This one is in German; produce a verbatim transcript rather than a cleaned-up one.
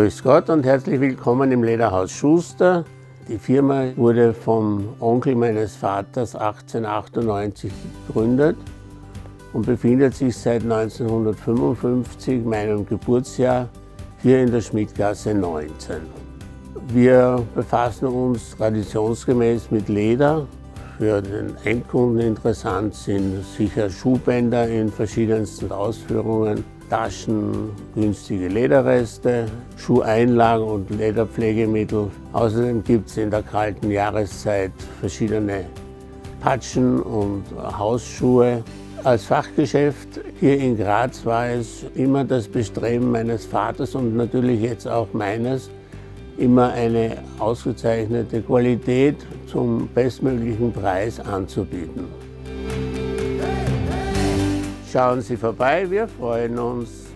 Grüß Gott und herzlich willkommen im Lederhaus Schuster. Die Firma wurde vom Onkel meines Vaters achtzehnhundertachtundneunzig gegründet und befindet sich seit neunzehnhundertfünfundfünfzig, meinem Geburtsjahr, hier in der Schmidgasse neunzehn. Wir befassen uns traditionsgemäß mit Leder. Für den Endkunden interessant sind sicher Schuhbänder in verschiedensten Ausführungen, Taschen, günstige Lederreste, Schuheinlagen und Lederpflegemittel. Außerdem gibt es in der kalten Jahreszeit verschiedene Patschen und Hausschuhe. Als Fachgeschäft hier in Graz war es immer das Bestreben meines Vaters und natürlich jetzt auch meines, immer eine ausgezeichnete Qualität zum bestmöglichen Preis anzubieten. Schauen Sie vorbei, wir freuen uns.